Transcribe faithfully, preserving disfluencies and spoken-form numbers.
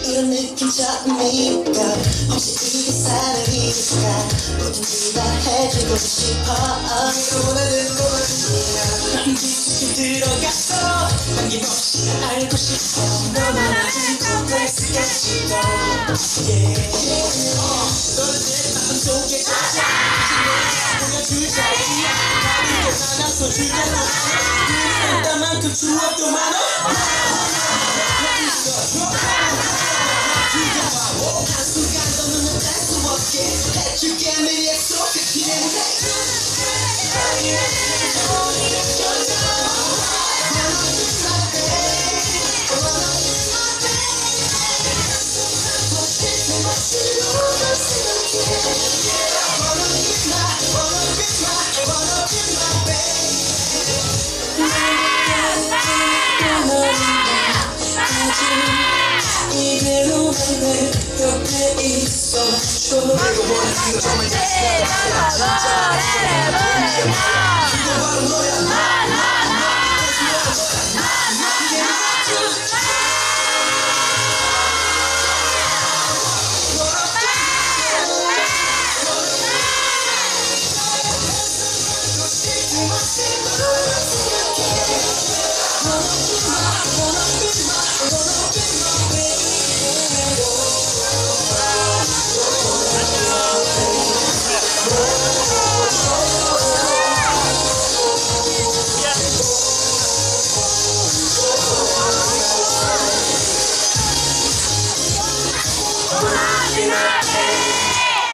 이런 느낌 처음이니까 혹시 이게 사랑일까 뭐든지 다 해주고 싶어 원하는 것뿐이야 깊숙이 들어갔어 남김없이 알고 싶어 너만 궁금했을까 싶어 yeah. 너는 내 마음 속에 찾아 보여줄 자리야 다르게 많아서 주변 만큼 추억도 많아 한순간도 눈을 뗄 수 없게 해줄게 내 약속 기대해 이대로만 내 곁에 있어줘 이거 원하는 정말 진짜 이거 바로 너야